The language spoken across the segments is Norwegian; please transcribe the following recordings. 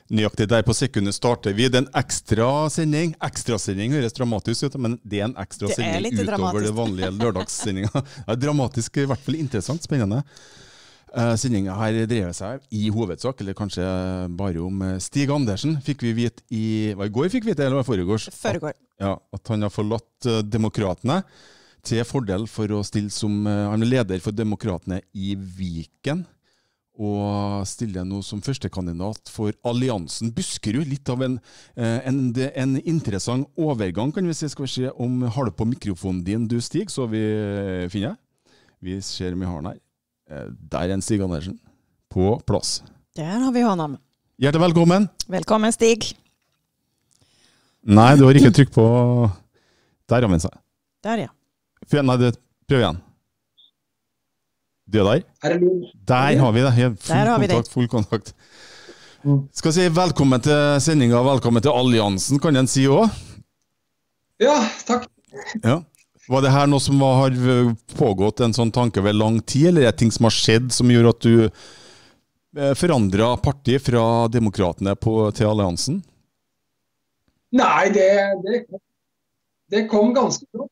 Nøyaktig der på sekundet starter vi. Det er en ekstrasending. Ekstrasending høres dramatisk ut, men det er en ekstrasending utover dramatisk. Det vanlige lørdagssendinga. Det er dramatisk, i hvert fall interessant, spennende. Sendingen her drev seg i hovedsak, eller kanskje bare om Stig Andersen. Fikk vi vite i går fikk vi vite, eller foregårs? Foregår. Ja, at han har forlatt Demokratene til fordel for å stille som han er leder for Demokratene i Viken. Og stiller nå som førstekandidat for Alliansen Buskerud. Litt av en interessant overgang, kan vi si. Skal vi se om har du på mikrofonen din, du Stig, så vi finner. Vi ser om vi har den her. Der er en Stig Andersen på plass. Der har vi honom. Hjertelig velkommen. Velkommen, Stig. Nei, du har ikke trykk på... Der har vi seg. Der, ja. Nei, prøv igjen. Du er der? Der har vi det. Full kontakt. Skal si velkommen til sendingen, velkommen til Alliansen, kan jeg si også? Ja, takk. Ja. Var det her noe som har pågått en sånn tanke ved lang tid, eller er det ting som har skjedd som gjør at du forandret partiet fra Demokratene til Alliansen? Nei, det kom ganske bra.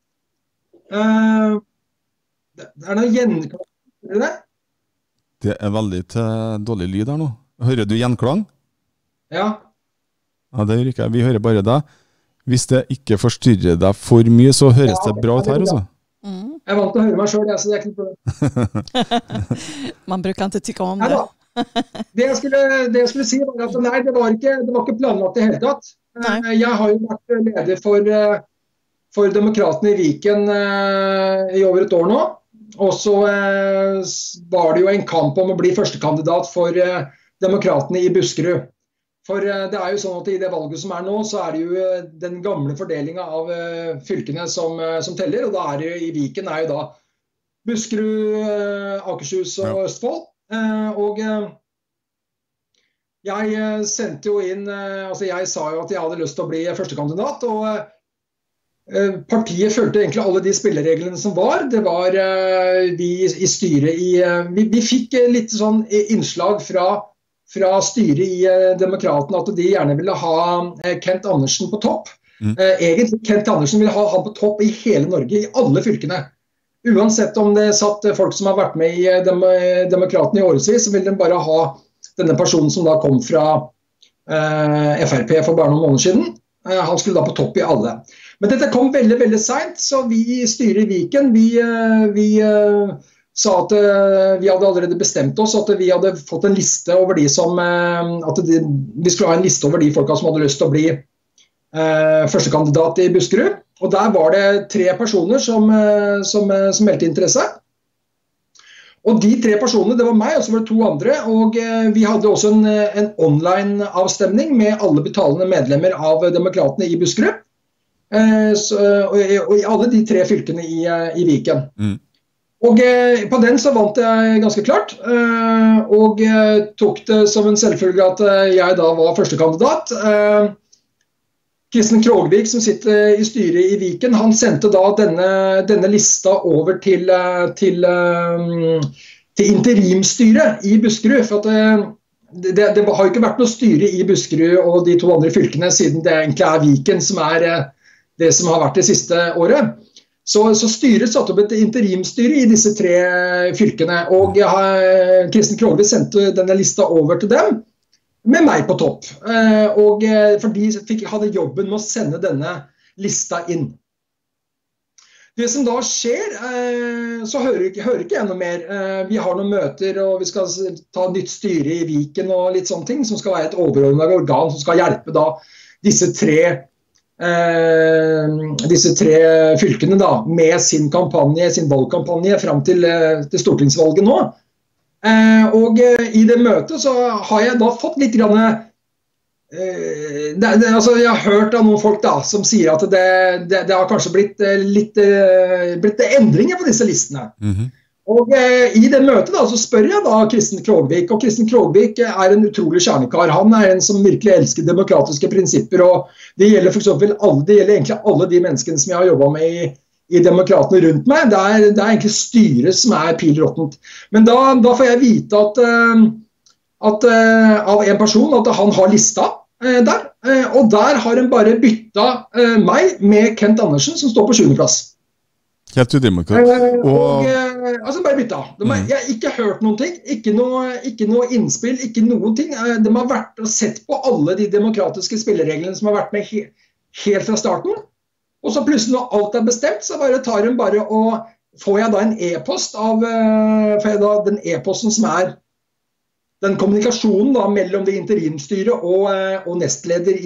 Det er noe gjenklang, er det? Det er veldig dårlig lyd her nå. Hører du gjenklang? Ja. Ja, det gjør ikke jeg. Vi hører bare deg. Hvis det ikke forstyrrer deg for mye, så høres det bra ut her også. Jeg er vant til å høre meg selv, så det er ikke noe problem. Man bruker ikke tykke om det. Det jeg skulle si var at nei, det var ikke planlagt i hele tatt. Nei. Jeg har jo vært leder for Demokratene i Viken i over et år nå. Og så var det jo en kamp om å bli førstekandidat for Demokratene i Buskerud. For det er jo sånn at i det valget som er nå, så er det jo den gamle fordelingen av fylkene som teller. Og da er det jo i Viken er jo da Buskerud, Akershus og Østfold. Og jeg sendte jo inn, altså jeg sa jo at jeg hadde lyst til å bli førstekandidat, og partiet følte egentlig alle de spillereglene som var. Det var vi i styret vi fikk litt sånn innslag fra styret i Demokratene at de gjerne ville ha Kent Andersen på topp. Egentlig Kent Andersen ville ha han på topp i hele Norge, i alle fylkene. Uansett om det satt folk som har vært med i Demokratene i årevis, så ville de bare ha denne personen som da kom fra FRP for bare noen måneder siden. Han skulle da på topp i alle. Men dette kom veldig, veldig sent, så vi i styret i Viken, vi sa at vi hadde allerede bestemt oss at vi hadde fått en liste over de som, vi skulle ha en liste over de folka som hadde lyst til å bli førstekandidat i Buskerud. Og der var det 3 personer som meldte interesse. Og de 3 personene, det var meg, og så var det 2 andre, og vi hadde også en online avstemning med alle betalende medlemmer av Demokratene i Buskerud. Og i alle de 3 fylkene i Viken. Og på den så vant jeg ganske klart, og tok det som en selvfølge at jeg da var førstekandidat. Kristen Krogvik, som sitter i styret i Viken, han sendte da denne lista over til interimstyret i Buskerud, for at det har jo ikke vært noe styre i Buskerud og de 2 andre fylkene, siden det egentlig er Viken som er det som har vært det siste året. Så styret satte opp et interimstyre i disse 3 fylkene, og Kristen Krogvik sendte denne lista over til dem, med meg på topp. For de hadde jobben med å sende denne lista inn. Det som da skjer, så hører ikke jeg noe mer. Vi har noen møter, og vi skal ta nytt styre i Viken og litt sånne ting, som skal være et overordnet organ som skal hjelpe da disse tre fylkene da, med sin valgkampanje frem til stortingsvalget nå. Og i det møtet så har jeg da fått litt grann, altså jeg har hørt av noen folk da, som sier at det har kanskje blitt endringer på disse listene. Og i det møtet da, så spør jeg da Kristen Krogvik, og Kristen Krogvik er en utrolig kjernekar. Han er en som virkelig elsker demokratiske prinsipper, og det gjelder for eksempel det gjelder egentlig alle de menneskene som jeg har jobbet med i Demokratene rundt meg. Det er egentlig styret som er pilråttent. Men da får jeg vite av en person at han har lista der. Og der har han bare bytta meg med Kent Andersen, som står på 7. plass. Helt udemokratisk. Altså bare bytta. Jeg har ikke hørt noen ting, ikke noe innspill, ikke noen ting. De har vært og sett på alle de demokratiske spillereglene som har vært med helt fra starten. Og så plutselig når alt bestemt, så bare tar de bare og får jeg da en e-post den e-posten som den kommunikasjonen da, mellom det interimstyret og nestleder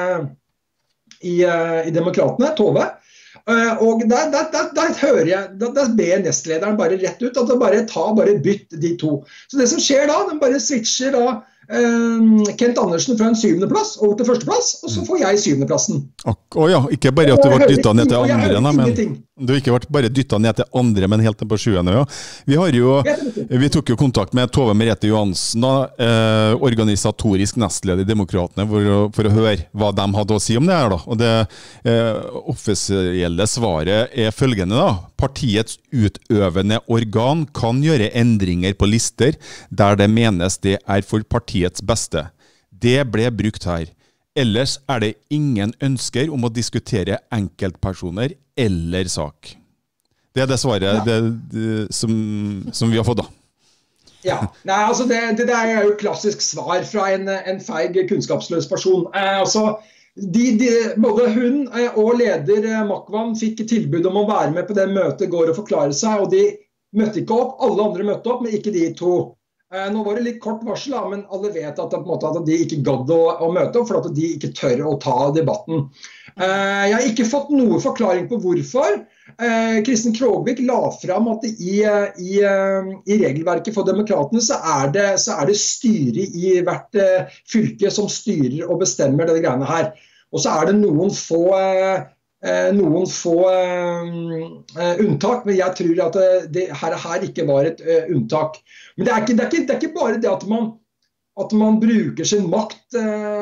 i Demokratene, Tove. Og der hører jeg, der ber nestlederen bare rett ut, at bare bytt de to. Så det som skjer da, den bare switcher da Kent Andersen fra en 7. plass over til 1. plass, og så får jeg 7. plassen. Ja, ikke bare at du ble dyttet ned til andre, men du har ikke vært bare dyttet ned til andre, men helt ned på 7. Ja. Vi tok jo kontakt med Tove Merete Johansen, organisatorisk nestleder i Demokratene, for å høre hva de hadde å si om det her. Da. Og det offisielle svaret følgende da. Partiets utøvende organ kan gjøre endringer på lister der det menes det for partiets beste. Det ble brukt her. Ellers det ingen ønsker om å diskutere enkeltpersoner eller sak. Det det svaret som vi har fått da. Ja, nei, altså det der jo klassisk svar fra en feig, kunnskapsløs person. Både hun og leder Makvam fikk tilbud om å være med på det møtet i går og forklare seg, og de møtte ikke opp. Alle andre møtte opp, men ikke de to. Nå var det litt kort varsel, men alle vet at de ikke gadd å møte opp, for at de ikke tør å ta debatten. Jeg har ikke fått noe forklaring på hvorfor. Kristin Krogvik la fram at i regelverket for demokratene så det styret i hvert fylke som styrer og bestemmer det greiene her. Og så det noen få unntak, men jeg tror at det her ikke var et unntak. Men det er ikke bare det at man bruker sin makt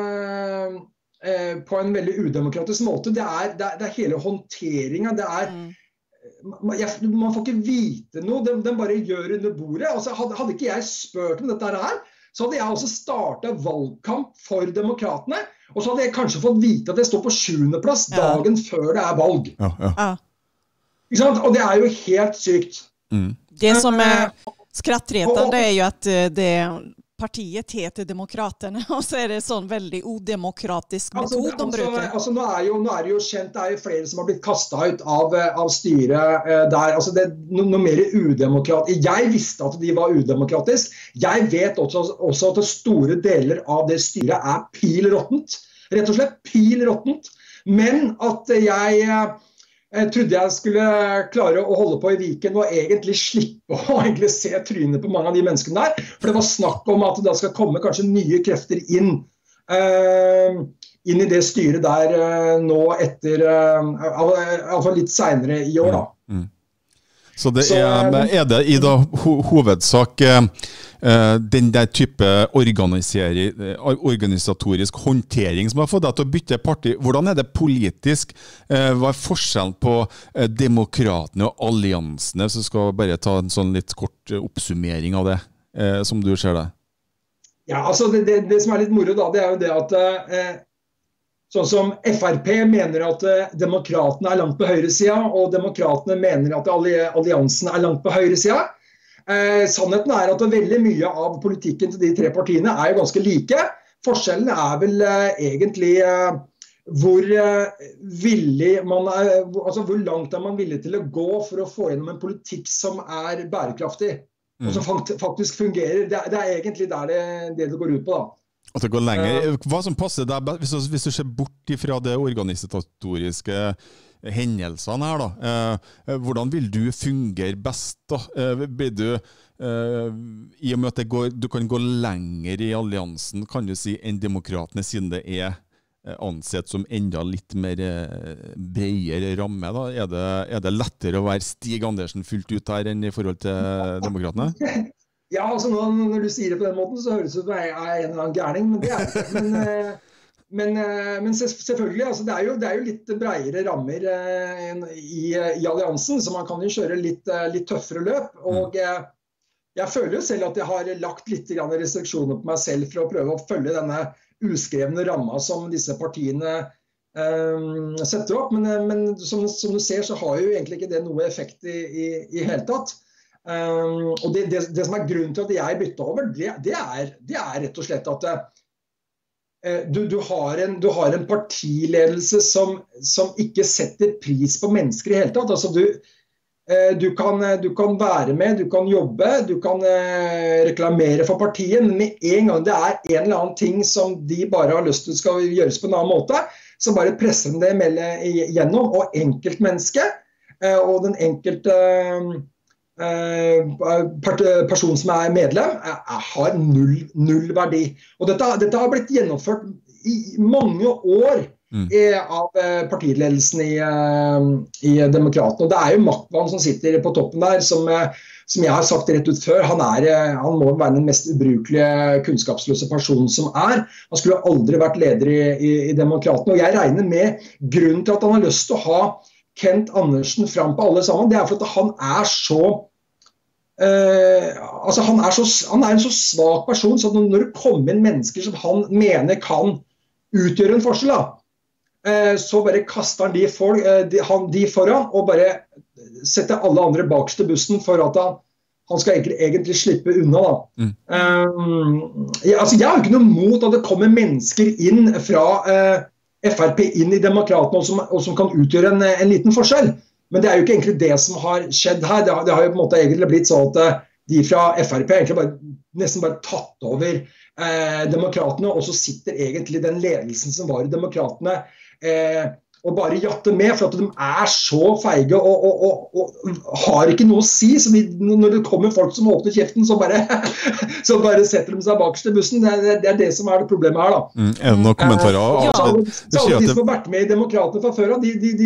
på en veldig udemokratisk måte. Det er hele håndteringen. Man får ikke vite noe, den bare gjør under bordet. Altså, hadde ikke jeg spurt om dette her, så hadde jeg også startet valgkamp for Demokratene, og så hadde jeg kanskje fått vite at jeg står på 7. plass dagen før det valg. Ikke sant? Og det jo helt sykt. Det som skrattretande jo at partiet heter Demokraterna, og så det sånn veldig odemokratisk metod de bruker. Nå det jo kjent, det jo flere som har blitt kastet ut av styret der. Altså det noe mer udemokratisk. Jeg visste at de var udemokratisk. Jeg vet også at store deler av det styret pilråttent. Rett og slett pilråttent. Men at jeg trodde jeg skulle klare å holde på i Viken og egentlig slippe å se trynet på mange av de menneskene der. For det var snakk om at det skal komme kanskje nye krefter inn i det styret der nå etter, altså litt senere i år da. Så det det i da hovedsak den der type organisatorisk håndtering som har fått deg til å bytte parti. Hvordan det politisk? Hva forskjellen på Demokratene og alliansene? Så skal jeg bare ta en sånn litt kort oppsummering av det, som du ser det. Ja, altså det som litt moro da, det jo det at sånn som FrP mener at Demokratene langt på høyresida, og Demokratene mener at alliansen langt på høyresida. Sannheten at veldig mye av politikken til de tre partiene jo ganske like. Forskjellen vel egentlig hvor langt man villig til å gå for å få gjennom en politikk som bærekraftig, og som faktisk fungerer. Det egentlig der det går ut på da. At det går lenger. Hva som passer deg, hvis du ser bort fra det organisatoriske hendelsene her da, hvordan vil du fungere best da? Blir du, i og med at du kan gå lenger i alliansen, kan du si, enn Demokratene, siden det ansett som enda litt mer bredere ramme da? Det lettere å være Stig Andersen fullt ut her enn i forhold til Demokratene? Ja, altså når du sier det på den måten, så høres det ut som jeg en eller annen gærning, men det det ikke. Men selvfølgelig, altså det jo litt bredere rammer i alliansen, så man kan jo kjøre litt tøffere løp. Og jeg føler jo selv at jeg har lagt litt restriksjoner på meg selv for å prøve å følge denne uskrevne ramma som disse partiene setter opp. Men som du ser, så har jo egentlig ikke det noe effekt i hele tatt. Og det som grunnen til at jeg byttet over, det er rett og slett at du har en partiledelse som ikke setter pris på mennesker i hele tatt. Altså du kan være med, du kan jobbe, du kan reklamere for partiet, men med en gang det en eller annen ting som de bare har lyst til skal gjøres på en annen måte, så bare presser de det igjennom, og enkeltmennesket og den enkelte person som medlem har null verdi. Og dette har blitt gjennomført i mange år av partiledelsen i Demokratene. Og det jo Maktvann som sitter på toppen der, som jeg har sagt rett ut før, han må være den mest ubrukelige, kunnskapsløse personen som Han skulle aldri vært leder i Demokratene. Og jeg regner med grunnen til at han har lyst til å ha Kent Andersen fram på alle sammen, det for at han så han en så svak person, så når det kommer inn mennesker som han mener kan utgjøre en forskjell, så bare kaster han de foran og bare setter alle andre bakerst i bussen for at han skal egentlig slippe unna. Jeg har ikke noe mot at det kommer mennesker inn fra FRP inn i Demokratene og som kan utgjøre en liten forskjell. Men det jo ikke egentlig det som har skjedd her. Det har jo på en måte egentlig blitt sånn at de fra FRP egentlig nesten bare tatt over Demokratene, og så sitter egentlig den ledelsen som var i Demokratene og bare jatter med, for at de så feige og har ikke noe å si. Så når det kommer folk som åpner kjeften, så bare setter de seg bakerst i bussen. Det det som det problemet her, da. Det noen kommentarer? Så alle de som har vært med i Demokratene fra før,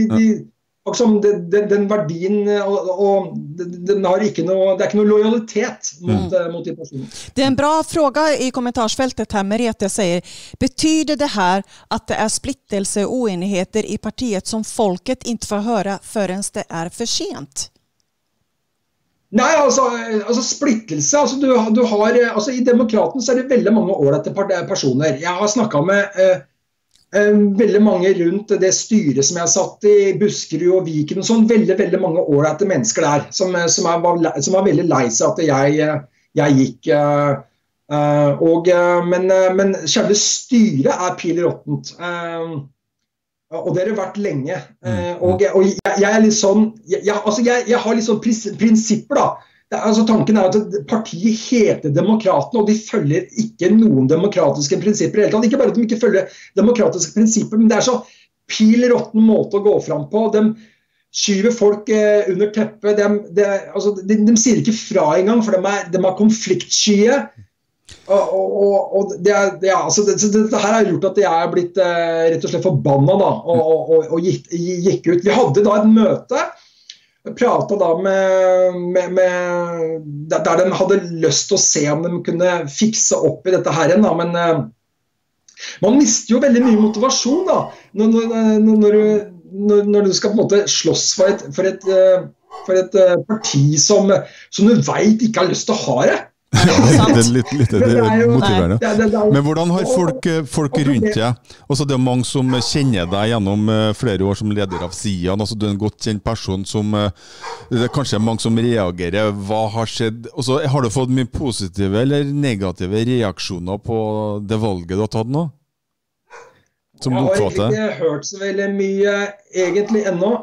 den verdien og den har ikke noe, det ikke noe lojalitet mot de personene. Det en bra fråga i kommentarsfältet här. Merete säger, betyder det här att det splittelse och oenigheter i partiet som folket inte får höra förrän det för sent? Nej, alltså splittelse, du har i Demokraten så det väldigt många ålreite personer. Jeg har snakket med veldig mange rundt det styret som jeg satt i Buskerud og Viken og sånn, veldig mange ålreite mennesker der som var veldig lei seg at jeg gikk men selve styret pileråttent og det har vært lenge og jeg litt sånn jeg har litt sånn prinsipper da. Tanken at partiet heter Demokratene, og de følger ikke noen demokratiske prinsipper. Ikke bare at de ikke følger demokratiske prinsipper, men det så pilråtten måte å gå fram på. De skyver folk under teppet. De sier ikke fra engang, for de konfliktskye. Og dette her har gjort at jeg blitt rett og slett forbannet da, og gikk ut. Vi hadde da et møte, pratet da der de hadde lyst til å se om de kunne fikse opp i dette her da, men man mister jo veldig mye motivasjon da, når du skal på en måte slåss for et parti som du vet ikke har lyst til å ha det. Det litt motiverende. Men hvordan har folk rundt deg? Også det mange som kjenner deg gjennom flere år som leder av SIAN, altså du en godt kjent person som det kanskje mange som reagerer. Hva har skjedd? Og så har du fått mye positive eller negative reaksjoner på det valget du har tatt nå? Som jeg har ikke hørt så veldig mye egentlig ennå.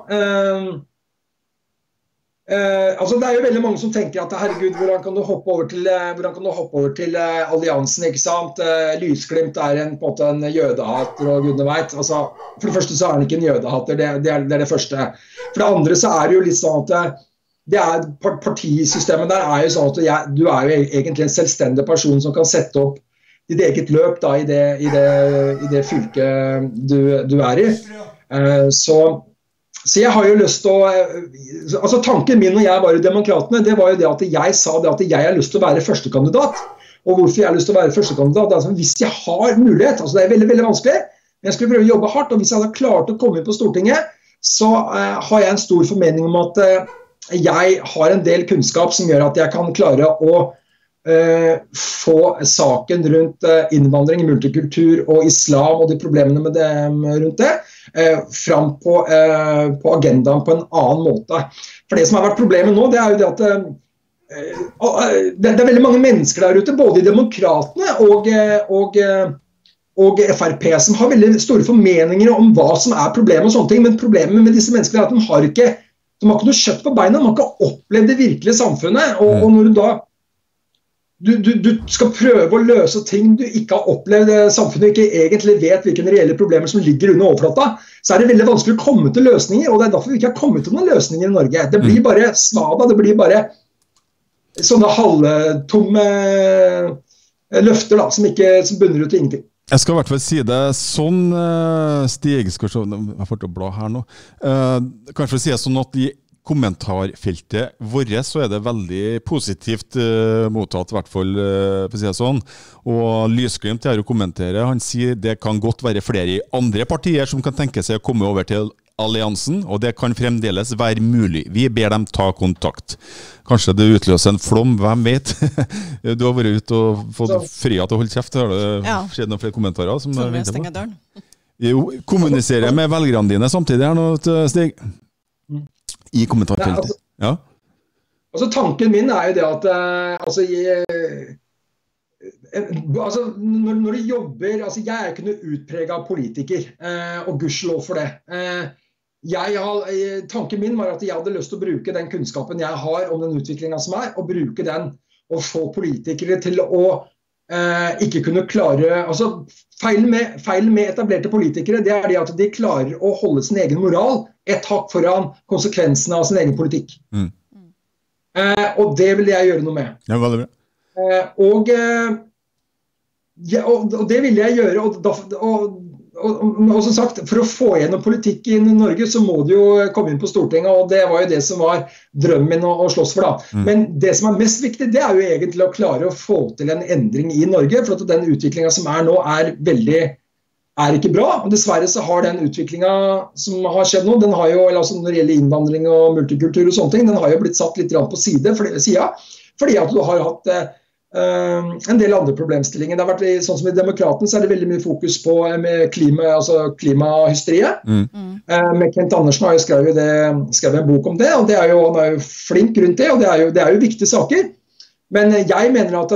Det jo veldig mange som tenker at herregud, hvordan kan du hoppe over til alliansen, ikke sant? Lysglimt på en måte en jødehater, og gudene vet. For det første så han ikke en jødehater, det det første. For det andre så det jo litt sånn at partisystemet der jo sånn at du jo egentlig en selvstendig person som kan sette opp ditt eget løp da, i det fylket du i. Så jeg har jo lyst til å tanken min når jeg var i Demokratene, det var jo det at jeg sa det at jeg har lyst til å være førstekandidat. Og hvorfor jeg har lyst til å være førstekandidat? Hvis jeg har mulighet, det veldig, veldig vanskelig, men jeg skulle prøve å jobbe hardt, og hvis jeg hadde klart å komme inn på Stortinget, så har jeg en stor formening om at jeg har en del kunnskap som gjør at jeg kan klare å få saken rundt innvandring, multikultur og islam og de problemene med det, rundt det fram på agendaen på en annen måte. For det som har vært problemet nå, det jo det at det veldig mange mennesker der ute, både i demokratene og FrP, som har veldig store formeninger om hva som problemet og sånne ting, men problemet med disse menneskene at de har ikke noe kjøtt på beina, de har ikke opplevd det virkelige samfunnet, og når du da du skal prøve å løse ting du ikke har opplevd, samfunnet ikke egentlig vet hvilke reelle problemer som ligger under overflata, så det veldig vanskelig å komme til løsninger, og det derfor vi ikke har kommet til noen løsninger i Norge. Det blir bare svada, det blir bare sånne halvtomme løfter da, som bunner ut i ingenting. Jeg skal i hvert fall si det sånn, Stig, skal se, jeg får til å bla her nå, kanskje si det sånn at i kommentarfeltet vårt så det veldig positivt mottatt, i hvert fall for å si det sånn. Og Lysglimt er å kommentere, han sier det kan godt være flere i andre partier som kan tenke seg å komme over til alliansen, og det kan fremdeles være mulig. Vi ber dem ta kontakt. Kanskje det utløser en flom, hvem vet? Du har vært ute og fått fria til å holde kjeft. Har det skjedd noen flere kommentarer? Som vi stenger døren. Jo, kommuniserer med velgerne dine samtidig her nå, Stig. I kommentarfeltet. Ja. Altså, tanken min jo det at når du jobber, jeg ikke noe utpreget politiker, og gudskjelov for det. Tanken min var at jeg hadde lyst til å bruke den kunnskapen jeg har om den utviklingen som og bruke den og få politikere til å ikke kunne klare, feilen med etablerte politikere, det det at de klarer å holde sin egen moral et hakk foran konsekvensene av sin egen politikk. Og det vil jeg gjøre noe med. Ja, veldig bra. Og det vil jeg gjøre, og som sagt, for å få gjennom politikk i Norge, så må du jo komme inn på Stortinget, og det var jo det som var drømmen min å slåss for da. Men det som mest viktig, det jo egentlig å klare å få til en endring i Norge, for at den utviklingen som nå ikke bra, og dessverre så har den utviklingen som har skjedd nå, den har jo, når det gjelder innvandring og multikultur og sånne ting, den har jo blitt satt litt på siden, fordi at du har hatt en del andre problemstillinger. Det har vært, sånn som i Demokraten, så det veldig mye fokus på klimahysteriet. Med Kent Andersen har jo skrevet en bok om det, og han jo flink rundt det, og det jo viktige saker. Men jeg mener at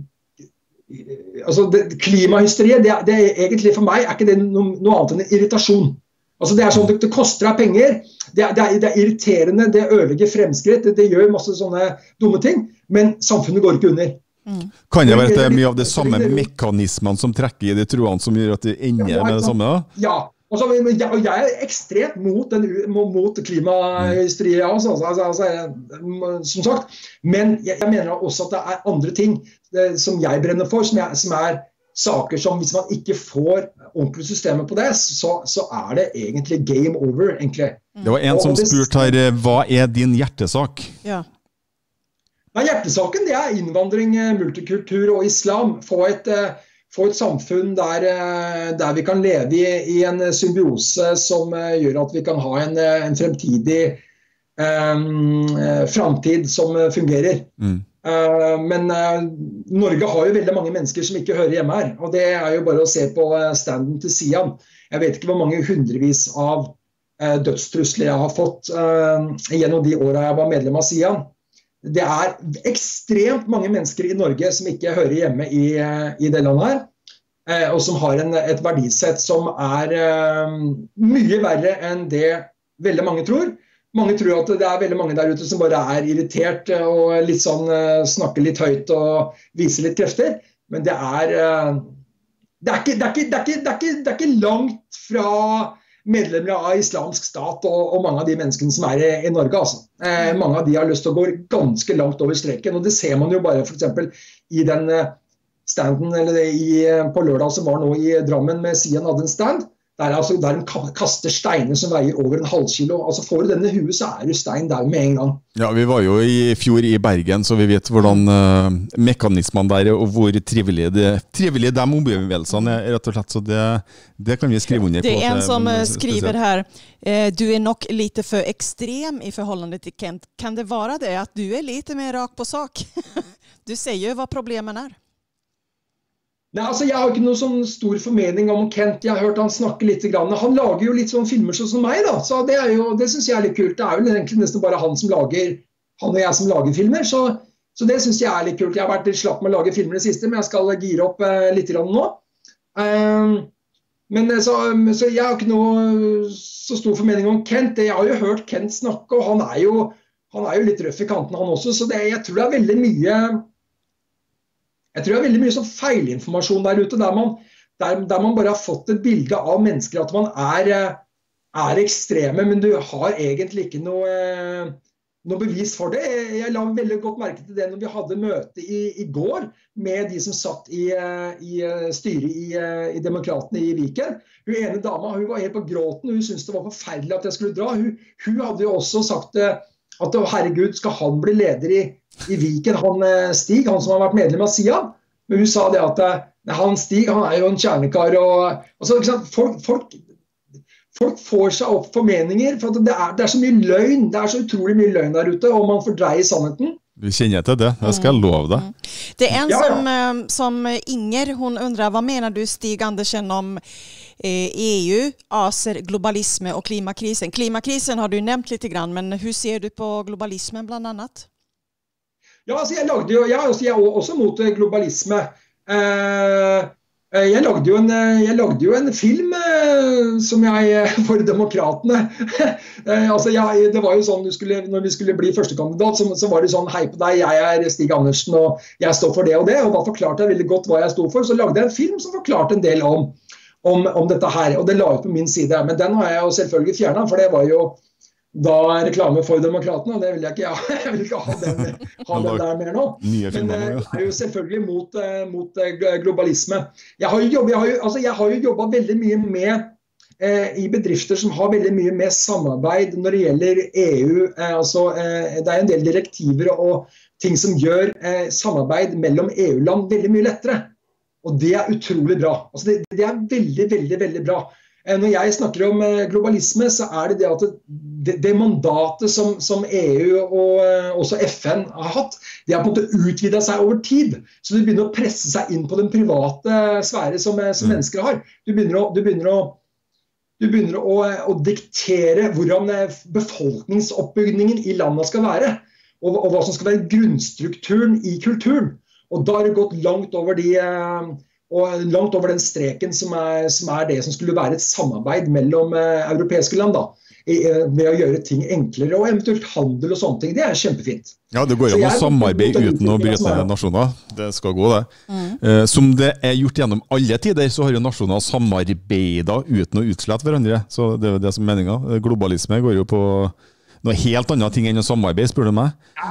klimahysteriet, det egentlig for meg ikke det noe annet enn irritasjon. Det sånn at det koster deg penger, det irriterende, det ødelegger fremskritt, det gjør masse sånne dumme ting, men samfunnet går ikke under. Kan det være at det mye av de samme mekanismene som trekker i de troene som gjør at det ender med det samme? Ja, og jeg ekstremt mot klimahysteriet, som sagt, men jeg mener også at det andre ting som jeg brenner for, som saker som hvis man ikke får ordentlig systemet på det, så det egentlig game over, egentlig. Det var en som spurte her, hva din hjertesak? Ja. Hjertesaken det innvandring, multikultur og islam. Få et samfunn der vi kan leve i en symbiose som gjør at vi kan ha en fremtidig framtid som fungerer. Men Norge har jo veldig mange mennesker som ikke hører hjemme her, og det jo bare å se på standen til Sian. Jeg vet ikke hvor mange hundrevis av dødstrusler jeg har fått gjennom de årene jeg var medlem av Sian. Det ekstremt mange mennesker i Norge som ikke hører hjemme i det landet her, og som har et verdisett som mye verre enn det veldig mange tror. Mange tror at det veldig mange der ute som bare irritert og litt sånn, snakker litt høyt og viser litt krefter, men det ikke langt fra medlemmer av islamsk stat og mange av de menneskene som i Norge. Mange av de har lyst til å gå ganske langt over streken, og det ser man jo bare for eksempel i den standen på lørdag som var nå i Drammen med Sian hadde en stand. der de kaster steiner som veier over 1,5 kilo. Altså får du denne huet, så du stein der med en gang. Ja, vi var jo i fjor i Bergen, så vi vet hvordan mekanismene der og hvor trivelige de ombevegelsene rett og slett. Så det kan vi skrive under på. Det en som skriver her, du nok lite för extrem i förhållande till Kent. Kan det vara det att du lite mer rak på sak? Du säger ju vad problemen är. Nei, altså jeg har ikke noe sånn stor formening om Kent. Jeg har hørt han snakke litt grann. Han lager jo litt sånn filmer som meg da, så det synes jeg litt kult. Det jo egentlig nesten bare han og jeg som lager filmer, så det synes jeg litt kult. Jeg har vært litt slapp med å lage filmer det siste, men jeg skal gire opp litt grann nå. Så jeg har ikke noe så stor formening om Kent. Jeg har jo hørt Kent snakke, og han jo litt røff i kanten han også, så jeg tror det veldig mye... Jeg tror det veldig mye sånn feilinformasjon der ute, der man bare har fått et bilde av mennesker at man ekstreme, men du har egentlig ikke noe bevis for det. Jeg la veldig godt merke til det når vi hadde møte i går med de som satt i styret i Demokratene i Viken. Hun ene dama, hun var helt på gråten, hun syntes det var forferdelig at jeg skulle dra. Hun hadde jo også sagt at herregud, skal han bli leder i Viken, han Stig, han som har vært medlem av SIA, men hun sa det at han Stig, han jo en kjernekar, og så, ikke sant, folk får seg opp formeninger, for det så mye løgn, det så utrolig mye løgn der ute, og man fordreier sannheten. Vi känner till det, jag ska lova det. Det en som Inger, hon undrar, vad menar du Stig Andersen om EU, ASER, globalisme och klimakrisen? Klimakrisen har du nämnt lite grann, men hur ser du på globalismen bland annat? Ja, altså jeg også mot globalisme. Jeg lagde jo en film som for Demokratene. Det var jo sånn, når vi skulle bli førstekandidat, så var det sånn, hei på deg, jeg Stig Andersen, og jeg står for det, og da forklarte jeg veldig godt hva jeg stod for. Så lagde jeg en film som forklarte en del om dette her, og det la ut på min side. Men den har jeg jo selvfølgelig fjernet, for det var jo da reklame for Demokratene, og det vil jeg ikke ha. Jeg vil ikke ha den der mer nå. Men jeg jo selvfølgelig mot globalisme. Jeg har jo jobbet veldig mye med i bedrifter som har veldig mye med samarbeid når det gjelder EU. Det en del direktiver og ting som gjør samarbeid mellom EU-land veldig mye lettere. Og det utrolig bra. Det veldig, veldig, veldig bra. Når jeg snakker om globalisme, så det at det mandatet som EU og også FN har hatt, det har på en måte utvidet seg over tid. Så det begynner å presse seg inn på den private sfære som mennesker har. Du begynner å diktere hvordan befolkningsoppbyggingen i landet skal være, og hva som skal være grunnstrukturen i kulturen. Og da har det gått langt over den streken som det som skulle være et samarbeid mellom europeiske land da, ved å gjøre ting enklere, og eventuelt handel og sånne ting. Det kjempefint. Ja, det går an å samarbeide uten å bryte nasjoner. Det skal gå det. Som det gjort gjennom alle tider, så har jo nasjoner samarbeidet uten å utslette hverandre. Så det jo det som meningen. Globalisme går jo på noe helt annet ting enn å samarbeide, spør du meg?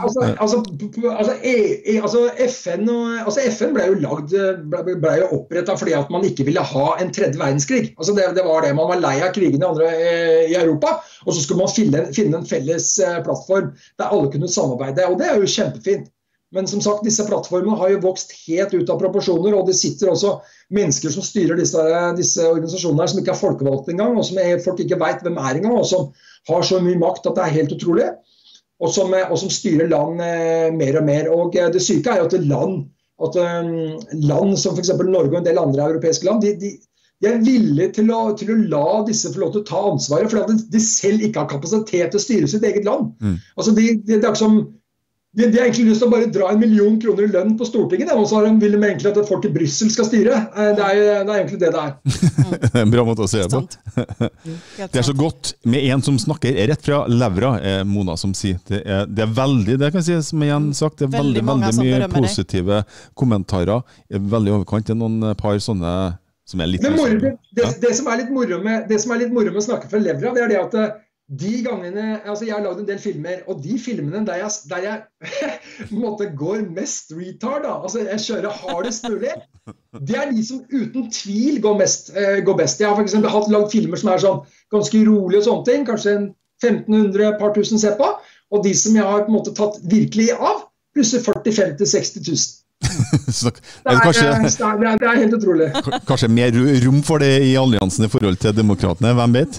FN ble jo opprettet fordi at man ikke ville ha en tredje verdenskrig. Det var det. Man var lei av krigene i Europa, og så skulle man finne en felles plattform der alle kunne samarbeide, og det jo kjempefint. Men som sagt, disse plattformene har jo vokst helt ut av proporsjoner, og det sitter også mennesker som styrer disse organisasjonene her, som ikke folkevalgt engang, og som folk ikke vet hvem engang, og som har så mye makt at det helt utrolig, og som styrer land mer og mer. Og det syke jo at land som for eksempel Norge og en del andre europeiske land, de villige til å la disse få lov til å ta ansvaret, for at de selv ikke har kapasitet til å styre sitt eget land. Det ikke som de har egentlig lyst til å bare dra 1 million kroner i lønn på Stortinget, og så vil de egentlig at folk i Brussel skal styre. Det egentlig det det Det en bra måte å se på. Det så godt med en som snakker rett fra levra, Mona som sier. Det veldig, det kan jeg si som igjen sagt, det veldig mye positive kommentarer. Veldig overkant, det noen par sånne som litt... Men det som litt moro med å snakke fra levra, det det at de gangene, altså jeg har laget en del filmer, og de filmene der jeg på en måte går mest retard, da, altså jeg kjører hardest mulig, det de som uten tvil går best. Jeg har for eksempel laget filmer som sånn ganske rolige og sånne ting, kanskje 1500, par tusen ser på, og de som jeg har på en måte tatt virkelig av, plutselig 40, 50, 60 000. Det helt utrolig. Kanskje mer rom for det i alliansen i forhold til demokratene, hvem vet?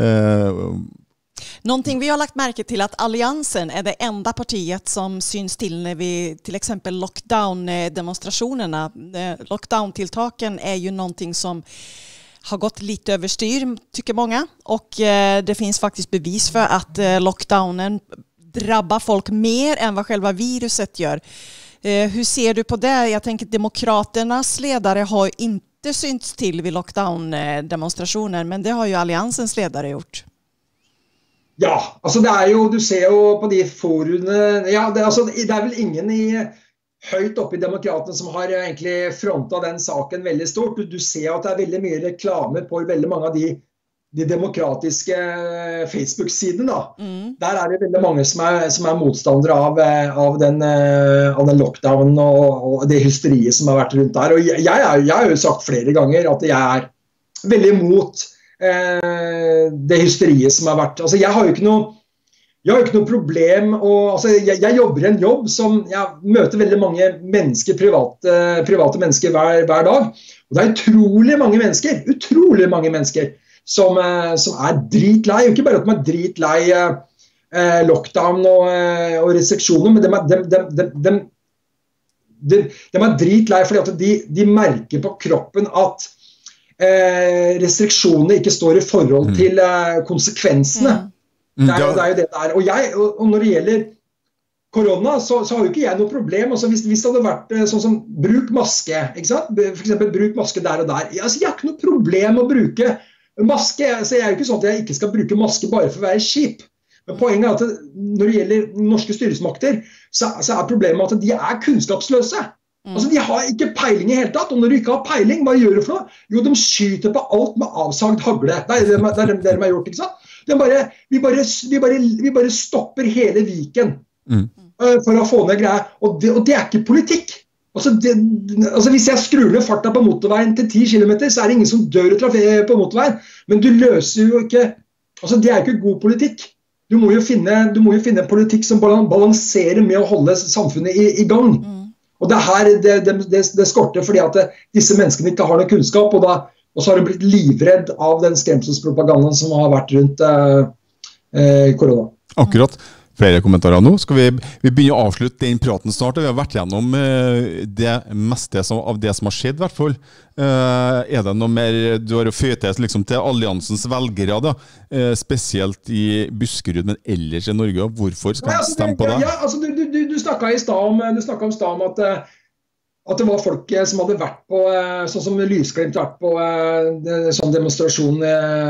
Någonting vi har lagt märke till att alliansen är det enda partiet som syns till när vi till exempel lockdown-demonstrationerna. Lockdown-tilltaken är ju någonting som har gått lite överstyr, tycker många. Och det finns faktiskt bevis för att lockdownen drabbar folk mer än vad själva viruset gör. Hur ser du på det? Jag tänker att demokraternas ledare har inte synts till vid lockdown-demonstrationer, men det har ju alliansens ledare gjort. Ja, altså det jo, du ser jo på de forumene, ja, det vel ingen høyt oppe i demokratene som har egentlig frontet den saken veldig stort. Du ser at det veldig mye reklame på veldig mange av de demokratiske Facebook-sidene da. Der det veldig mange som motstandere av den lockdown og det hysteriet som har vært rundt der. Og jeg har jo sagt flere ganger at jeg veldig imot det hysteriet som har vært. Altså jeg har jo ikke noe problem altså jeg jobber en jobb som jeg møter veldig mange mennesker, private mennesker hver dag, og det utrolig mange mennesker som dritlei, ikke bare at de dritlei lockdown og restriksjoner, men de dritlei fordi at de merker på kroppen at restriksjonene ikke står i forhold til konsekvensene. Det jo det der. Og når det gjelder korona, så har jo ikke jeg noe problem. Altså, hvis det hadde vært sånn som bruk maske, ikke sant? For eksempel bruk maske der og der. Altså, jeg har ikke noe problem å bruke maske. Altså, jeg jo ikke sånn at jeg ikke skal bruke maske bare for å være kjip. Men poenget at når det gjelder norske styresmakter, så problemet at de kunnskapsløse. Altså, de har ikke peiling i hele tatt, og når du ikke har peiling, hva gjør du for noe? Jo, de skyter på alt med avsagd hagle. Det det de har gjort, ikke sant? Vi bare stopper hele Viken for å få ned greier, og det ikke politikk. Altså, hvis jeg skrur ned farta på motorveien til 10 kilometer, så det ingen som dør på motorveien, men du løser jo ikke, altså det ikke god politikk. Du må jo finne en politikk som balanserer med å holde samfunnet i gang. Og det her det skorter fordi at disse menneskene ikke har noen kunnskap, og så har de blitt livredd av den skremselspropagandaen som har vært rundt korona. Akkurat. Flere kommentarer nå. Skal vi begynne å avslutte den praten snart? Vi har vært gjennom det meste av det som har skjedd, i hvert fall. Det noe mer du har å føye til liksom, til alliansens velgere, da? Spesielt i Buskerud, men ellers i Norge? Hvorfor skal man stemme på det? Ja, altså, du snakket om stad om at det var folk som hadde vært på, sånn som Lysglimt vært på sånn demonstrasjon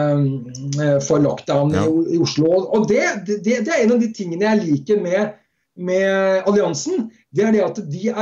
for lockdown i Oslo. Og det en av de tingene jeg liker med alliansen, det det at de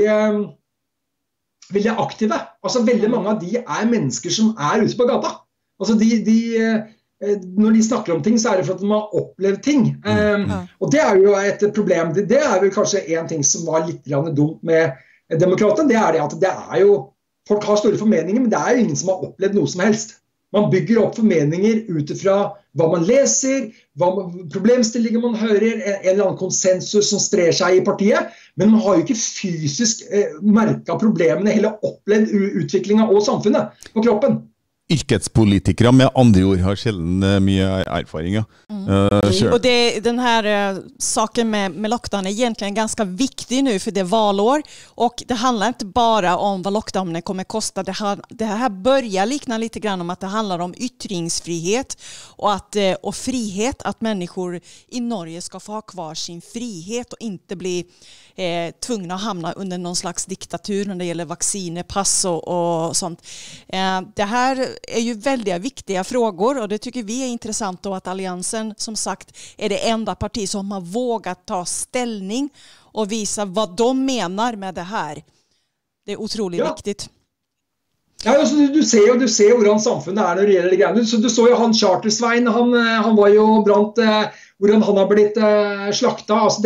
veldig aktive. Altså veldig mange av de mennesker som ute på gata. Altså når de snakker om ting, så det for at de har opplevd ting. Og det jo et problem. Det vel kanskje en ting som var litt dumt med demokratene, det det at det jo, folk har store formeninger, men det jo ingen som har opplevd noe som helst. Man bygger opp formeninger utifra hva man leser, problemstillinger man hører, en eller annen konsensus som strer seg i partiet, men man har jo ikke fysisk merket problemene, heller opplevd utviklingen og samfunnet på kroppen. Yrkespolitikere med andre ord har sjelden mye erfaring. Och den här saken med lockdown egentligen ganska viktig nu för det valår, och det handlar inte bara om vad lockdownen kommer kosta. Det här börjar likna lite grann om att det handlar om yttringsfrihet och frihet, att människor i Norge ska få ha kvar sin frihet och inte bli tvungna att hamna under någon slags diktatur när det gäller vacciner, pass och sånt. Det här ju väldigt viktiga frågor, och det tycker vi intressant då, att alliansen som sagt det enda parti som har vågat ta ställning och visa vad de menar med det här. Det otroligt viktigt. Ja, altså, du ser hvordan samfunnet når det gjelder de greiene. Så du så jo han Charter-Svein, han var jo brant hvordan han har blitt slakta. Altså,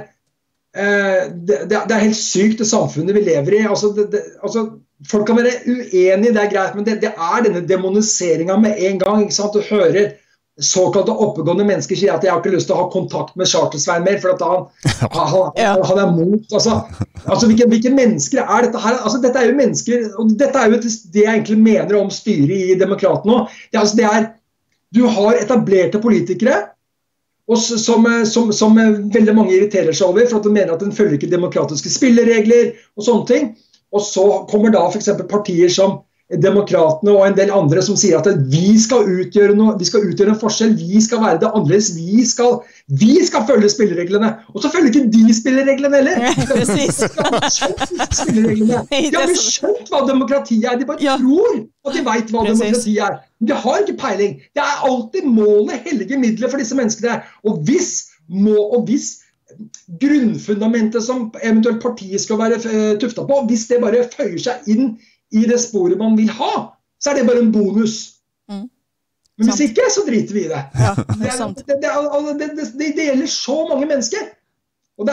det er helt sykt det samfunnet vi lever i. Altså, folk kan være uenige, det greit, men det denne demoniseringen med en gang. Ikke sant? Du hører såkalte oppegående mennesker sier at jeg har ikke lyst til å ha kontakt med Charter-Svein mer, for at han mot. Altså hvilke mennesker dette her? Altså, dette jo mennesker, og dette jo det jeg egentlig mener om styret i Demokratene også. Du har etablerte politikere, og som veldig mange irriterer seg over, for at de mener at den følger ikke demokratiske spilleregler og sånne ting. Og så kommer da for eksempel partier som Demokratene og en del andre som sier at vi skal utgjøre en forskjell, vi skal være det annerledes, vi skal følge spillereglene. Og så følger ikke de spillereglene heller. Precis. De har skjønt hva demokrati de bare tror at de vet hva demokrati Men de har ikke peiling. Det alltid målet, hellige midler for disse menneskene. Og hvis grunnfundamentet som eventuelt partiet skal være tuftet på, hvis det bare føyer seg inn i det sporet man vil ha, så det bare en bonus. Men hvis ikke, så driter vi i det. Ja, det sant. Det gjelder så mange mennesker. Og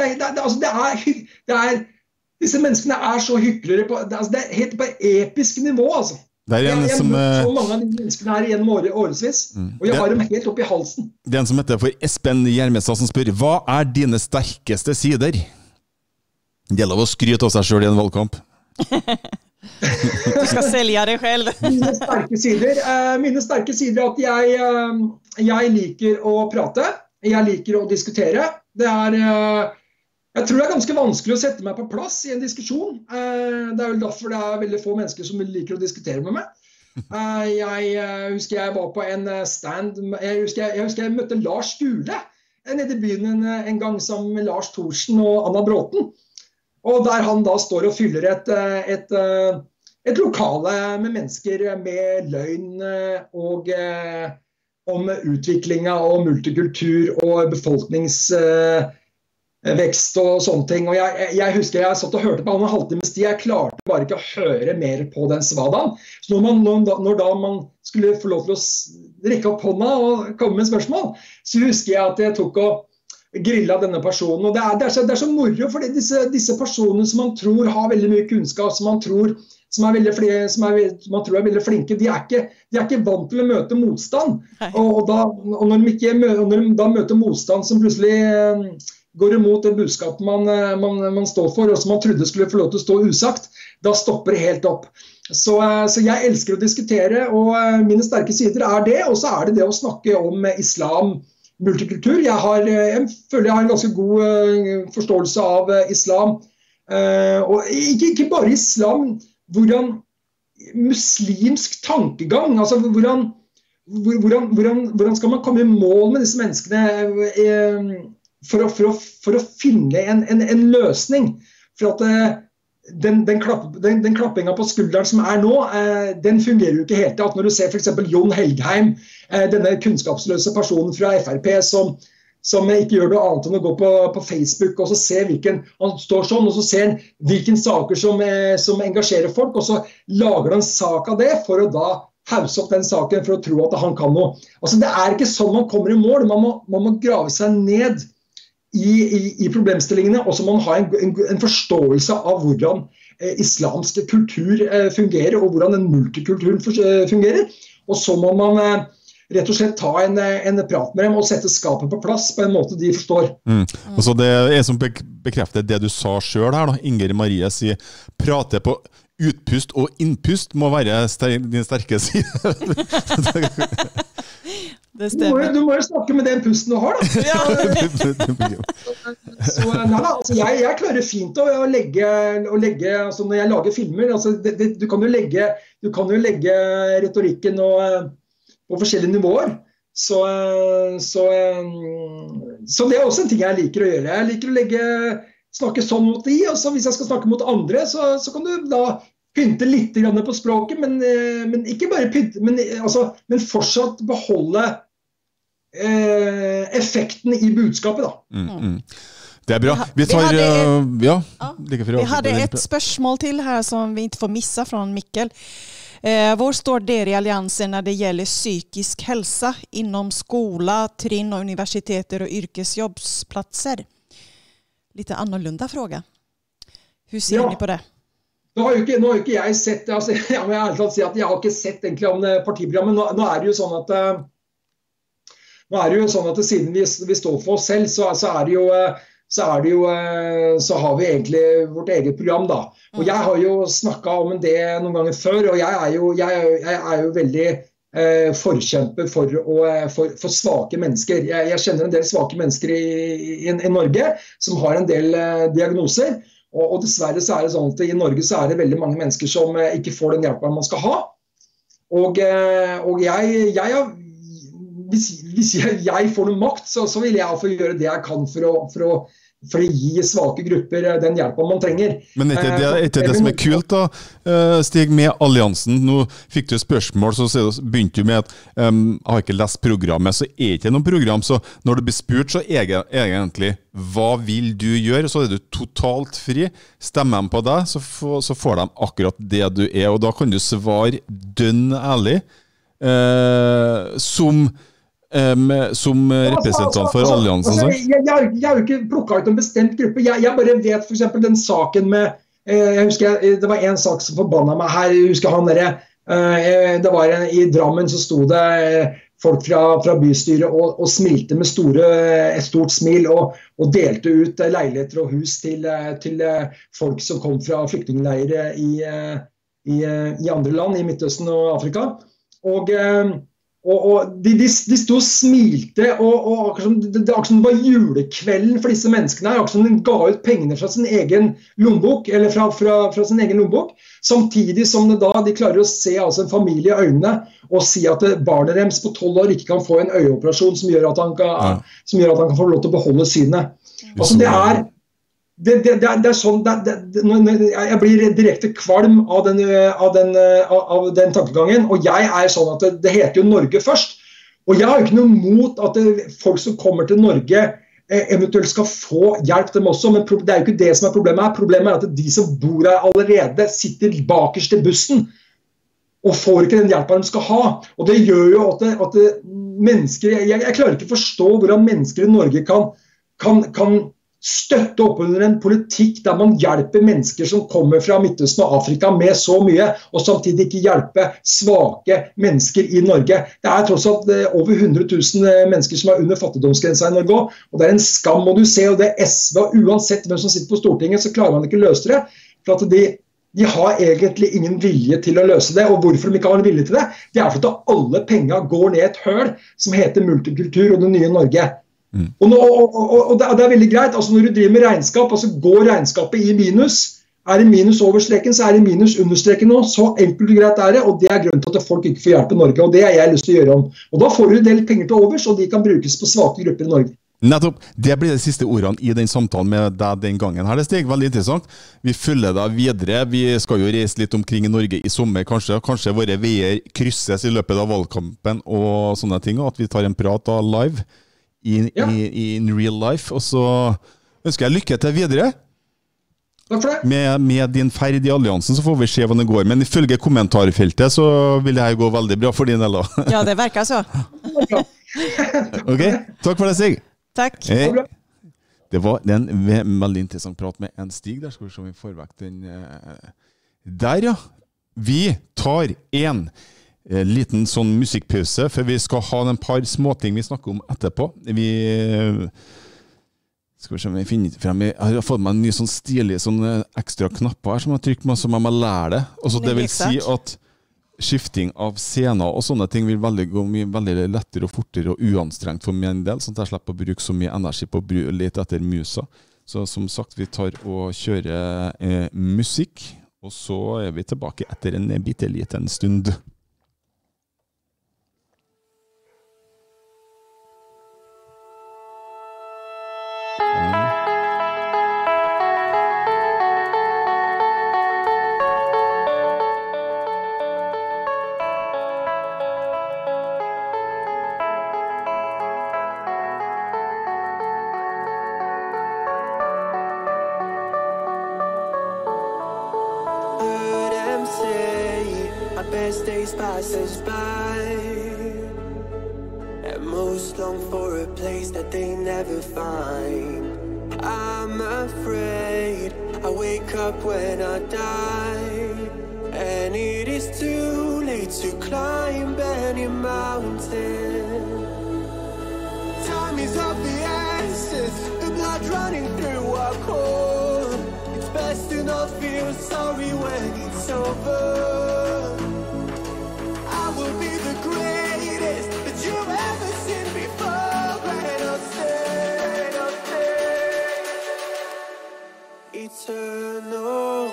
disse menneskene så hyklere på, det helt på episk nivå, altså. Jeg har møtt så mange av de menneskene her gjennom årevis, og jeg har dem helt opp i halsen. Det en som heter for Espen Gjermestad som spør, hva dine sterkeste sider? Det gjelder å skryte av seg selv i en valgkamp. Du skal selge deg selv. Mine sterke sider at jeg liker å prate, jeg liker å diskutere. Jeg tror det ganske vanskelig å sette meg på plass i en diskusjon. Det vel derfor det veldig få mennesker som liker å diskutere med meg. Jeg husker jeg var på en stand, jeg husker jeg møtte Lars Skule nede i byen en gang sammen med Lars Thorsen og Anna Bråten. Og der han da står og fyller et lokale med mennesker med løgn og om utviklingen og multikultur og befolkningsvekst og sånne ting. Og jeg husker jeg satt og hørte på en halvtimes tid, jeg klarte bare ikke å høre mer på den svadaen. Så når da man skulle få lov til å rekke opp hånda og komme med spørsmål, så husker jeg at jeg tok og grilla denne personen, og det så moro, fordi disse personene som man tror har veldig mye kunnskap, som man tror er veldig flinke, de ikke vant til å møte motstand, og når de da møter motstand som plutselig går imot det budskapet man står for, og som man trodde skulle få lov til å stå usagt, da stopper det helt opp. Så jeg elsker å diskutere, og mine sterke sider det, og så det å snakke om islam, multikultur. Jeg føler jeg har en ganske god forståelse av islam. Og ikke bare islam, hvordan muslimsk tankegang, altså hvordan skal man komme i mål med disse menneskene for å finne en løsning? For at den klappingen på skulderen som nå, den fungerer jo ikke helt. At når du ser for eksempel Jon Helgheim, denne kunnskapsløse personen fra FRP som ikke gjør noe annet enn å gå på Facebook og så ser han står sånn, og så ser han hvilke saker som engasjerer folk, og så lager han en sak av det for å da hause opp den saken for å tro at han kan noe. Altså det ikke sånn man kommer i mål, man må grave seg ned i problemstillingene, og så må man ha en forståelse av hvordan islamsk kultur fungerer, og hvordan den multikulturen fungerer. Og så må man rett og slett ta en prat med dem og sette skapet på plass på en måte de forstår. Og så det som bekrefter det du sa selv her da, Inger Marie sier, prate på utpust og innpust må være din sterke side. Det stemmer. Du må jo snakke med den pusten du har da. Så altså, jeg klarer fint å legge altså, når jeg lager filmer, altså, du kan jo legge retorikken på forskjellige nivåer. Så det også en ting jeg liker å gjøre. Jeg liker å snakke sånn mot de, og så hvis jeg skal snakke mot andre, så kan du da pynte litt på språket, men ikke bare pynte, men fortsatt beholde effekten i budskapet da. Det bra. Vi tar, vi hade ett spørsmål til her som vi ikke får missa från Mikkel. Hvor står dere i alliansen när det gäller psykisk hälsa inom skola, trinn och universiteter och yrkesjobbsplatser? Lite annorlunda fråga. Hur ser ni på det? Nå har jo ikke jeg sett, altså, jeg må ærlig talt si at jeg har ikke sett egentlig om partiprogrammet. Nå er det jo sånn at siden vi står for oss selv, så har vi egentlig vårt eget program da. Og jeg har jo snakket om det noen ganger før, og jeg er jo veldig forkjemper for svake mennesker. Jeg kjenner en del svake mennesker i Norge som har en del diagnoser, og dessverre så er det sånn at i Norge så er det veldig mange mennesker som ikke får den hjelpen man skal ha. Og hvis jeg får noe makt, så vil jeg få gjøre det jeg kan for å gi svake grupper den hjelpen man trenger. Men ikke det som kult da, Stig, med alliansen? Nå fikk du spørsmål, så begynte du med at jeg har ikke lest programmet, så ikke noen program, så når du blir spurt, så egentlig, hva vil du gjøre? Så du totalt fri. Stemmer de på deg, så får de akkurat det du og da kan du svare dønn ærlig, som representant for alliansen. Jeg har jo ikke plukket ut en bestemt gruppe. Jeg bare vet for eksempel den saken med, jeg husker det var en sak som forbannet meg her, jeg husker han det var i Drammen så stod det folk fra bystyret og smilte med et stort smil og delte ut leiligheter og hus til folk som kom fra flyktningleirer i andre land, i Midtøsten og Afrika. Og de stod og smilte, og det var julekvelden for disse menneskene her, akkurat som de ga ut pengene fra sin egen lommebok, eller fra sin egen lommebok, samtidig som de klarer å se altså en familie i øynene og si at barnet deres på 12 år ikke kan få en øyeoperasjon som gjør at han kan få lov til å beholde synet. Altså det er sånn, jeg blir direkte kvalm av den tankegangen, og jeg sånn at det heter jo Norge først, og jeg har jo ikke noe mot at folk som kommer til Norge eventuelt skal få hjelp dem også, men det er jo ikke det som problemet her. Problemet at de som bor her allerede sitter bakerst i bussen og får ikke den hjelpen de skal ha, og det gjør jo at mennesker, jeg klarer ikke å forstå hvordan mennesker i Norge kan støtte opp under en politikk der man hjelper mennesker som kommer fra Midtøsten og Afrika med så mye, og samtidig ikke hjelpe svake mennesker i Norge. Det er tross alt over 100 000 mennesker som under fattigdomsgrensa i Norge, og det er en skam, og du ser jo det SV, uansett hvem som sitter på Stortinget, så klarer man ikke å løse det, for at de har egentlig ingen vilje til å løse det, og hvorfor de ikke har en vilje til det? Det er fordi at alle penger går ned et høl som heter multikultur og det nye Norge. Og det er veldig greit, altså når du driver med regnskap, altså går regnskapet i minus, det minus over streken, så det minus under streken nå, så enkelt og greit det, og det grunnen til at folk ikke får hjelp i Norge, og det jeg lyst til å gjøre om. Og da får du en del penger til overs, og de kan brukes på svake grupper i Norge. Nettopp, det blir de siste ordene i den samtalen med deg den gangen her, det Stig, veldig interessant. Vi følger deg videre, vi skal jo reise litt omkring i Norge i sommer, kanskje våre veier krysses i løpet av valgkampen og sånne ting, og at vi tar en prat da live. In real life, og så ønsker jeg lykke til videre. Takk for det. Med din ferd i alliansen, så får vi se hvordan det går. Men ifølge kommentarfeltet så vil det gå veldig bra for din del. Ja, det virker så. Ok, takk for det, Stig. Takk. Det var en veldig interessant prat med en Stig. Der skal vi se om vi får vekk den. Der, ja. Vi tar en liten sånn musikkpause, for vi skal ha en par småting vi snakker om etterpå. Skal vi se om vi finner frem. Jeg har fått meg en ny sånn stilig sånn ekstra knapper her som jeg trykker med, så jeg må lære det. Og så det vil si at skifting av scener og sånne ting vil gå veldig lettere og fortere og uanstrengt for min del, sånn at jeg slipper å bruke så mye energi på å lete etter musa. Så som sagt, vi tar og kjører musikk, og så vi tilbake etter en bitteliten stund. as days pass us by, and most long for a place that they never find. I'm afraid I wake up when I die, and it is too late to climb any mountain. Time is of the essence, the blood running through our core. It's best to not feel sorry when it's over. I will be the greatest that you've ever seen before, and I'll stay eternal.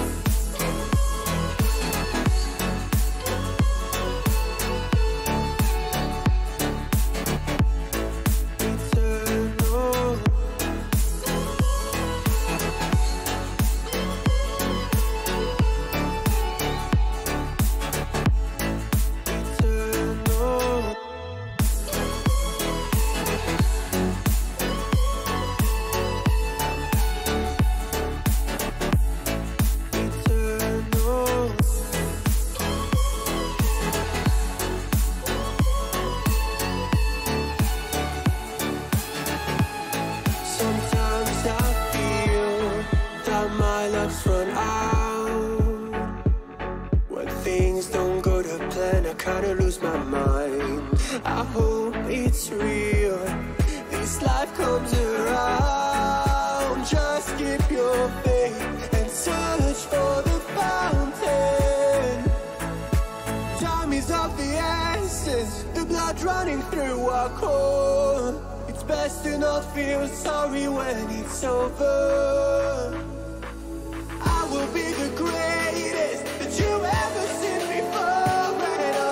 Run out when things don't go to plan. I kinda lose my mind. I hope it's real. This life comes around. Just keep your faith and search for the fountain. Time is of the essence, the blood running through our core. It's best to not feel sorry when it's over. I will be the greatest that you've ever seen before, and I'll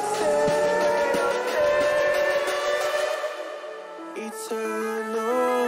stay eternal.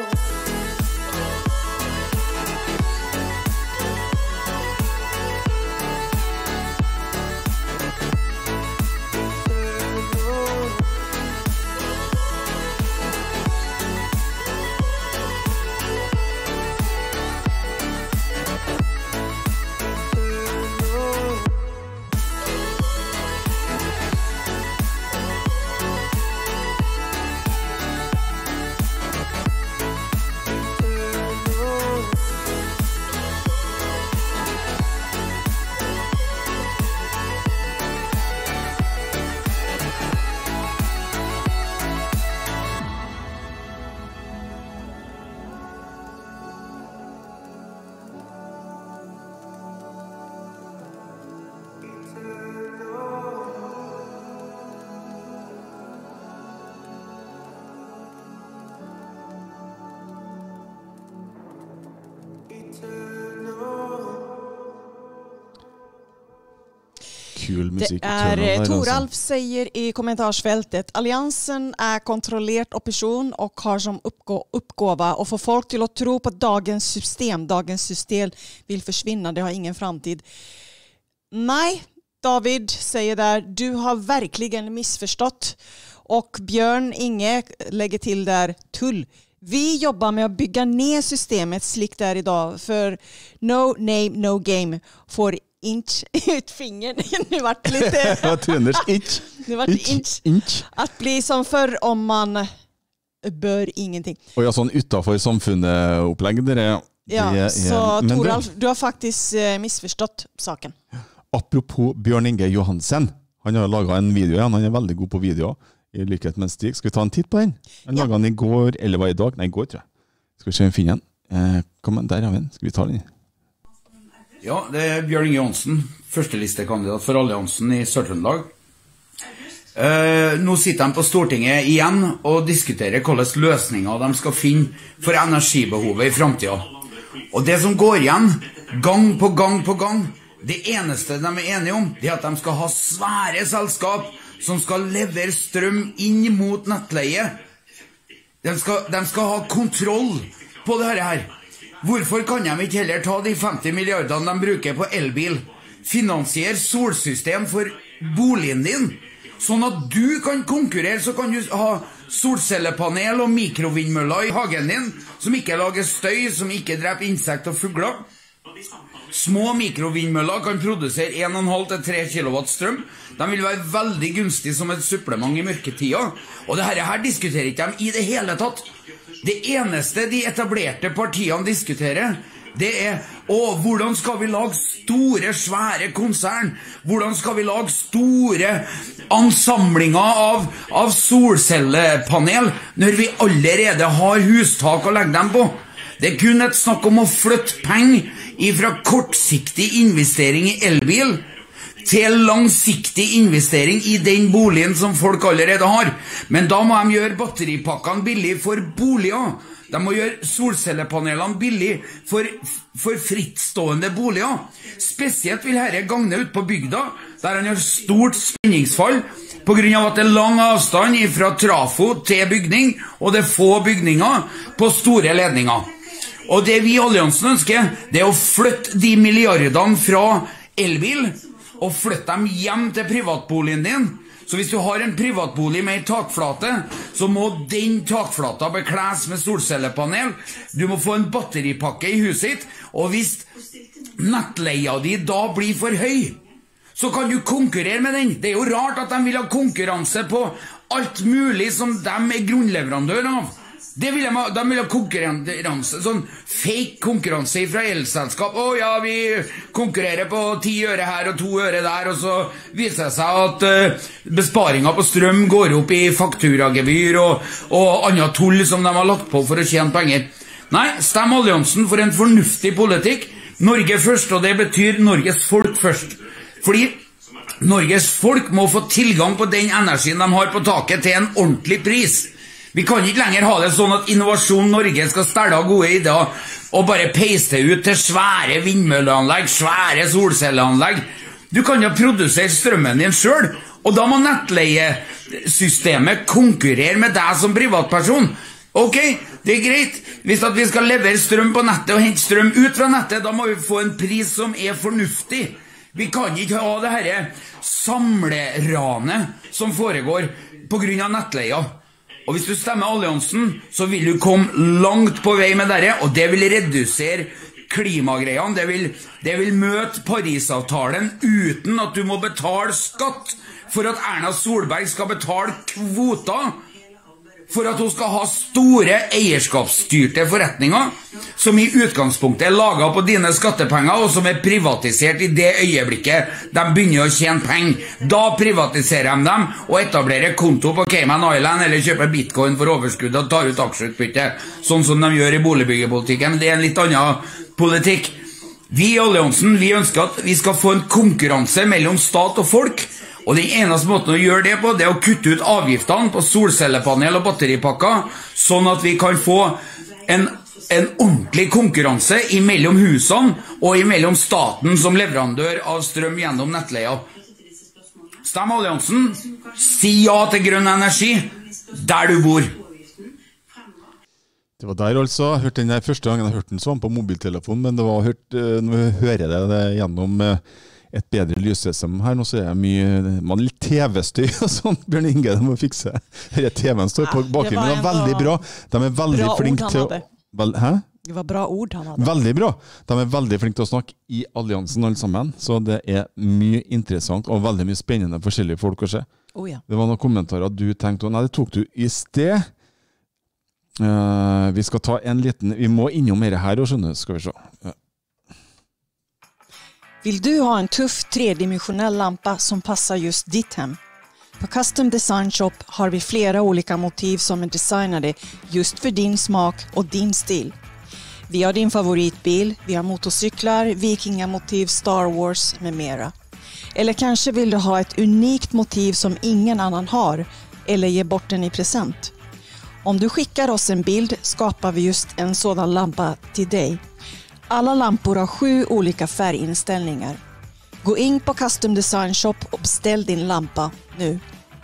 Kul musik. Det Toralf säger i kommentarsfältet: Alliansen är kontrollerat av person och har som uppgåva och få folk till att tro på dagens system vill försvinna, det har ingen framtid. Nej, David säger där, du har verkligen missförstått. Och Björn Inge lägger till där, tull. Vi jobbar med att bygga ner systemet slikt där idag, för no name, no game får inch ut fingern. Nu vart det lite... Nu vart det inch. Att bli som förr om man bör ingenting. Och jag sån utanför samfunnet upplägg där. Ja, så Toralf, du har faktiskt missförstått saken. Apropos Bjørn Inge Johansen. Han har lagat en video igjen. Han er veldig god på video. I likhet med Stig. Skal vi ta en titt på den? Han laget den i går, eller var i dag? Nei, i går, tror jeg. Skal vi se om vi finner den. Kom an, der har vi den. Skal vi ta den? Ja, det er Bjørn Inge Johansen, førstelistekandidat for Alliansen i Sør-Trøndelag. Nå sitter de på Stortinget igjen og diskuterer hvilke løsninger de skal finne for energibehovet i fremtiden. Og det som går igjen, gang på gang på gang, det eneste de er enige om, det er at de skal ha svære selskap som skal levere strøm inn mot nettleie. De skal ha kontroll på det her. Hvorfor kan de ikke heller ta de 50 milliardene de bruker på elbil, finansiere solsystem for boligen din, sånn at du kan konkurrere, så kan du ha solcellepanel og mikrovindmøller i hagen din, som ikke lager støy, som ikke dreper insekt og fugler. Små mikrovindmøller kan produsere 1,5 til 3 kilowatt strøm. De vil være veldig gunstige som et supplement i mørketida. Og det her diskuterer ikke de i det hele tatt. Det eneste de etablerte partiene diskuterer, det hvordan skal vi lage store, svære konsern? Hvordan skal vi lage store ansamlinger av solcellepanel når vi allerede har hustak å legge dem på? Det kun et snakk om å flytte penger fra kortsiktig investering i elbil til langsiktig investering i den boligen som folk allerede har. Men da må de gjøre batteripakkene billig for boliger. De må gjøre solcellepanelene billig for frittstående boliger. Spesielt vil dette gagne ut på bygda, der han har stort spenningsfall, på grunn av at det lang avstand fra trafo til bygning, og det få bygninger på store ledninger. Og det vi i Alliansen ønsker, det å flytte de milliardene fra elbil, og flytte dem hjem til privatboligen din. Så hvis du har en privatbolig med en takflate, så må den takflata bekles med solcellepanel. Du må få en batteripakke i huset ditt, og hvis nettleia di da blir for høy, så kan du konkurrere med den. Det jo rart at de vil ha konkurranse på alt mulig som de grunnleverandør av. De vil ha konkurranse, sånn fake konkurranse fra elselskap. Vi konkurrerer på 10 øre her og 2 øre der, og så viser det seg at besparingen på strøm går opp i fakturagebyr og andre tull som de har lagt på for å tjene penger. Nei, stem Alliansen for en fornuftig politikk. Norge først, og det betyr Norges folk først. Fordi Norges folk må få tilgang på den energien de har på taket til en ordentlig pris. Vi kan ikke lenger ha det sånn at Innovasjon Norge skal stelle gode ideer og bare peise ut til svære vindmølleanlegg, svære solcelleanlegg. Du kan jo produsere strømmen din selv, og da må nettleiesystemet konkurrere med deg som privatperson. Ok, det greit. Hvis at vi skal levere strøm på nettet og hente strøm ut fra nettet, da må vi få en pris som fornuftig. Vi kan ikke ha det her samleranet som foregår på grunn av nettleia. Og hvis du stemmer Alliansen, så vil du komme langt på vei med dette, og det vil redusere klimagreiene. Det vil møte Parisavtalen uten at du må betale skatt for at Erna Solberg skal betale kvoter, for at hun skal ha store eierskapsstyrte forretninger som i utgangspunktet laget på dine skattepenger, og som privatisert i det øyeblikket de begynner å tjene penger. Da privatiserer de dem og etablerer konto på Cayman Island eller kjøper bitcoin for overskudd og tar ut aksjeutbytte, sånn som de gjør i boligbyggepolitikken. Det en litt annen politikk. Vi i Alliansen, vi ønsker at vi skal få en konkurranse mellom stat og folk. Og den eneste måten å gjøre det på, det å kutte ut avgiftene på solcellepanel og batteripakker, sånn at vi kan få en ordentlig konkurranse imellom husene og imellom staten som leverandør av strøm gjennom nettleia. Stem Alliansen, si ja til grønn energi der du bor. Det var der altså. Jeg hørte den der første gangen jeg hørte den sånn på mobiltelefonen, men det var hørt, når vi hører det gjennom et bedre lyssystem her, nå så man litt TV-støy og sånn. Bjørn Inge, de må fikse. TV-en står på bakgrunnen, det var veldig bra. De veldig flinke til å... Hæ? Det var bra ord han hadde. Veldig bra. De veldig flinke til å snakke i Alliansen alle sammen, så det mye interessant og veldig mye spennende forskjellige folk å se. Ja. Det var noen kommentarer du tenkte, nei, det tok du i sted. Vi skal ta en liten, vi må innom mer her og skjønne, skal vi se. Vill du ha en tuff tredimensionell lampa som passar just ditt hem? På Custom Design Shop har vi flera olika motiv som designade just för din smak och din stil. Vi har din favoritbil, vi har motorcyklar, vikingamotiv, Star Wars med mera. Eller kanske vill du ha ett unikt motiv som ingen annan har eller ge bort den i present. Om du skickar oss en bild skapar vi just en sådan lampa till dig. Alla lampor har 7 olika färginställningar. Gå in på Custom Design Shop och beställ din lampa nu.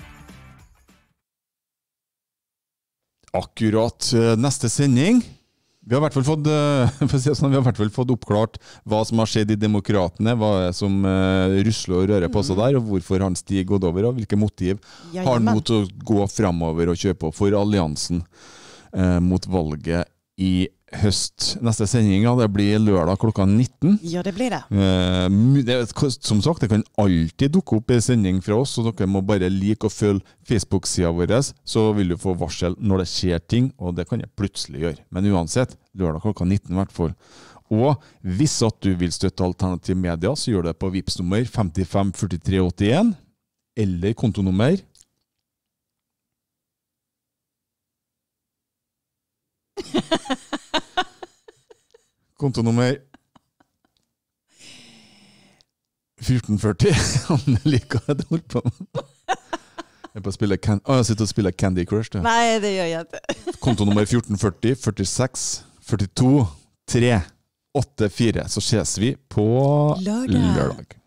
Akkurat neste sending. Vi har i hvert fall fått oppklart hva som har skjedd i Demokratene, hva som rusler og rører på seg der, og hvorfor han Stig gått over, og hvilke motiv har han mot å gå fremover og kjøpe for Alliansen mot valget i Neste sending, det blir lørdag klokka 19. Ja, det blir det. Som sagt, det kan alltid dukke opp en sending fra oss, så dere må bare like og følge Facebook-siden vår, så vil du få varsel når det skjer ting, og det kan jeg plutselig gjøre. Men uansett, lørdag klokka 19 i hvert fall. Og hvis at du vil støtte Alternativ Media, så gjør det på Vipps-nummer 554381, eller kontonummer kontonummer 1440. Han liker det holdt på med. Jeg sitter og spiller Candy Crush. Det. Nei, det gjør jeg ikke. Kontonummer 1440 46 42 3 8 4. Så ses vi på lørdag.